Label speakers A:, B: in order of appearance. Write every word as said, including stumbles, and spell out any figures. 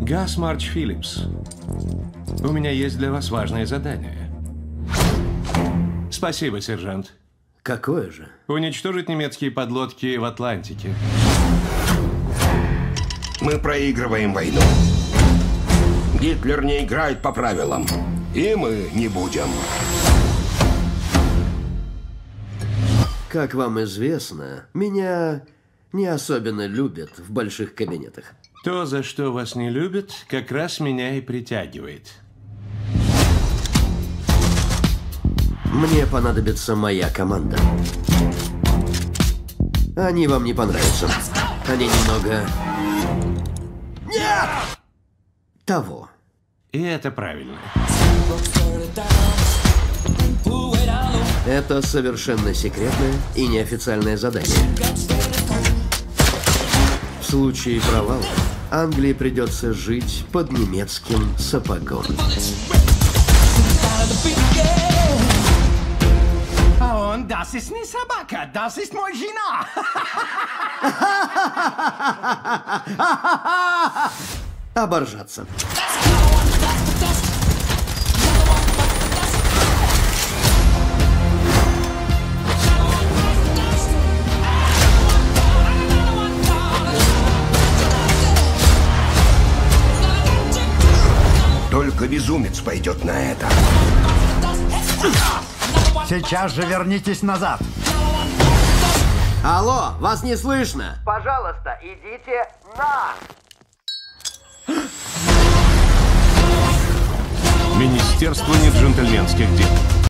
A: Газ Марч Филлипс, у меня есть для вас важное задание. Спасибо, сержант.
B: Какое же?
A: Уничтожить немецкие подлодки в Атлантике.
C: Мы проигрываем войну. Гитлер не играет по правилам. И мы не будем.
B: Как вам известно, меня не особенно любят в больших кабинетах.
A: То, за что вас не любят, как раз меня и притягивает.
B: Мне понадобится моя команда. Они вам не понравятся. Они немного... Нет! Того.
A: И это правильно.
B: Это совершенно секретное и неофициальное задание. В случае провала Англии придется жить под немецким сапогом.
D: Das ist не собака, das ist мой жена.
B: Оборжаться.
C: Только безумец пойдет на это.
E: Сейчас же вернитесь назад.
B: Алло, вас не слышно.
F: Пожалуйста, идите на...
A: Министерство неджентльменских дел.